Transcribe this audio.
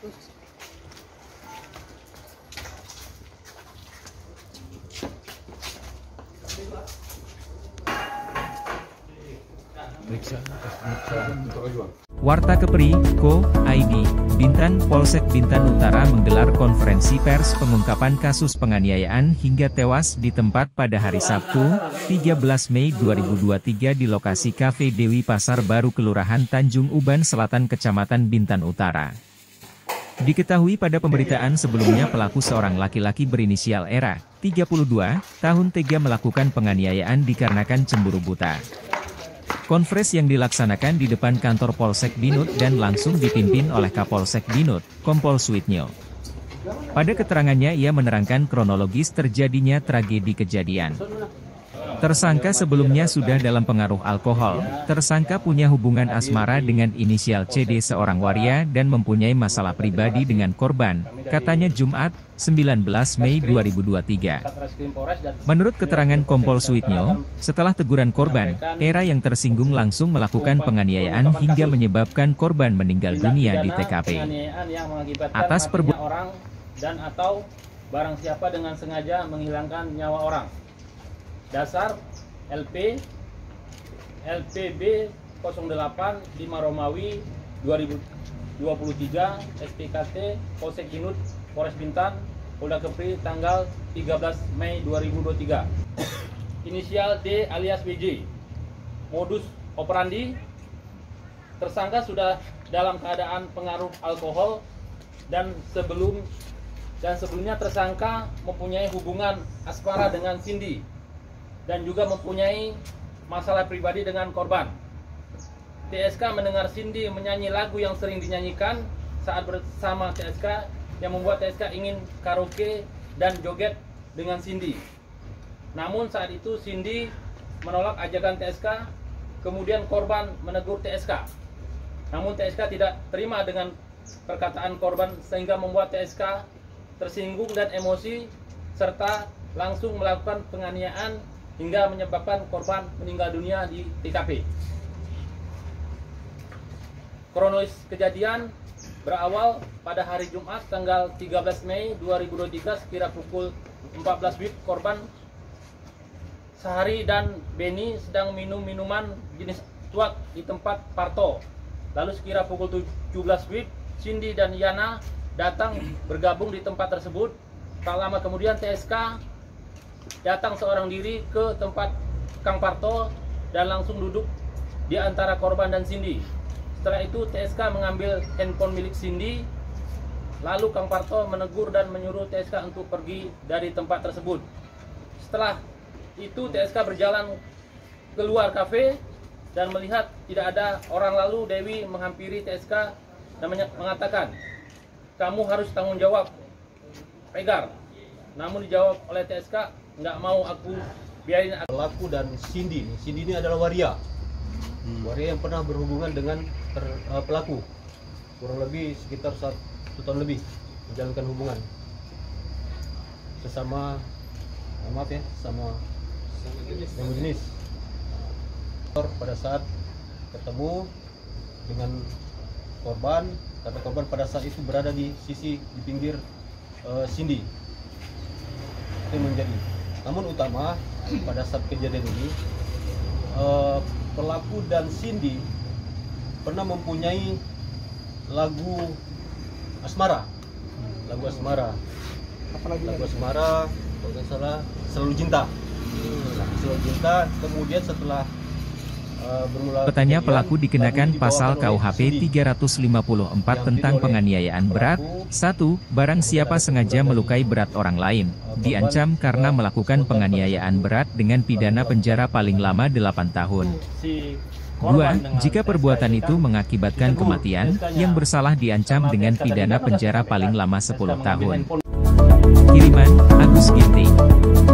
Warta Kepri, Ko, ID, Bintan Polsek Bintan Utara menggelar konferensi pers pengungkapan kasus penganiayaan hingga tewas di tempat pada hari Sabtu, 13 Mei 2023 di lokasi Cafe Dewi Pasar Baru Kelurahan Tanjung Uban Selatan Kecamatan Bintan Utara. Diketahui pada pemberitaan sebelumnya pelaku seorang laki-laki berinisial Era, 32, tahun tega melakukan penganiayaan dikarenakan cemburu buta. Konferensi yang dilaksanakan di depan kantor Polsek Binut dan langsung dipimpin oleh Kapolsek Binut, Kompol Suitnyo. Pada keterangannya ia menerangkan kronologis terjadinya tragedi kejadian. Tersangka sebelumnya sudah dalam pengaruh alkohol, tersangka punya hubungan asmara dengan inisial CD seorang waria dan mempunyai masalah pribadi dengan korban, katanya Jumat, 19 Mei 2023. Menurut keterangan Kompol Suitnyo, setelah teguran korban, Era yang tersinggung langsung melakukan penganiayaan hingga menyebabkan korban meninggal dunia di TKP. Atas perbuatan orang dan atau barang siapa dengan sengaja menghilangkan nyawa orang. Dasar LP LPB 08 5 Romawi 2023 SPKT Polsek Binut Polres Bintan Polda Kepri tanggal 13 Mei 2023. Inisial D alias BJ. Modus operandi tersangka sudah dalam keadaan pengaruh alkohol dan sebelumnya tersangka mempunyai hubungan asmara dengan Cindy dan juga mempunyai masalah pribadi dengan korban. TSK mendengar Cindy menyanyi lagu yang sering dinyanyikan saat bersama TSK yang membuat TSK ingin karaoke dan joget dengan Cindy. Namun saat itu Cindy menolak ajakan TSK, kemudian korban menegur TSK. Namun TSK tidak terima dengan perkataan korban sehingga membuat TSK tersinggung dan emosi serta langsung melakukan penganiayaan hingga menyebabkan korban meninggal dunia di TKP. Kronologis kejadian berawal pada hari Jumat tanggal 13 Mei 2023 sekira pukul 14 WIB korban Sahari dan Beni sedang minum minuman jenis tuak di tempat Parto. Lalu sekira pukul 17 WIB Cindy dan Yana datang bergabung di tempat tersebut. Tak lama kemudian TSK datang seorang diri ke tempat Kang Parto dan langsung duduk di antara korban dan Cindy. Setelah itu TSK mengambil handphone milik Cindy. Lalu Kang Parto menegur dan menyuruh TSK untuk pergi dari tempat tersebut. Setelah itu TSK berjalan keluar kafe dan melihat tidak ada orang, lalu Dewi menghampiri TSK dan mengatakan, "Kamu harus tanggung jawab, Pegar." Namun dijawab oleh TSK, "Nggak mau, aku biarin." Pelaku dan Cindy ini adalah waria. Waria yang pernah berhubungan dengan pelaku kurang lebih sekitar 1 tahun lebih menjalankan hubungan sesama sama yang jenis. Pada saat ketemu dengan korban, karena korban pada saat itu berada di pinggir Cindy, itu menjadi. Namun utama pada saat kejadian ini pelaku dan Cindy pernah mempunyai lagu asmara, lagu asmara, kalau nggak salah Selalu Cinta. Selalu Cinta. Kemudian setelah Petanya pelaku dikenakan pasal KUHP 354 tentang penganiayaan berat. 1. Barang siapa sengaja melukai berat orang lain, diancam karena melakukan penganiayaan berat dengan pidana penjara paling lama 8 tahun. 2. Jika perbuatan itu mengakibatkan kematian, yang bersalah diancam dengan pidana penjara paling lama 10 tahun. Kiriman, Agus Ginting.